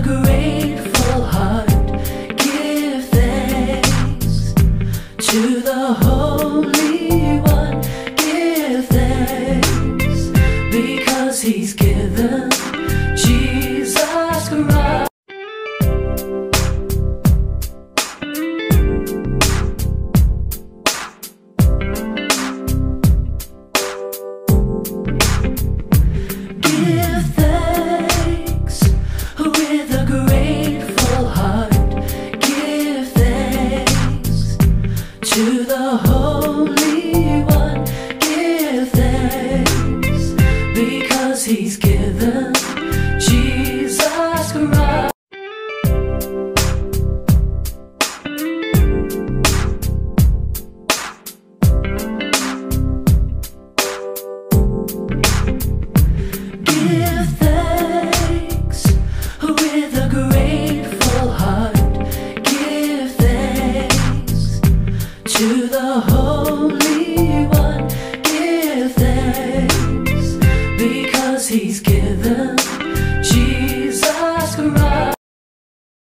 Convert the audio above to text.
grateful heart, give thanks to the Holy One. Give thanks because He's given Jesus Christ. Give thanks with a grateful heart. Give thanks to the Holy One. Give thanks because He's given Jesus Christ. Give thanks with a grateful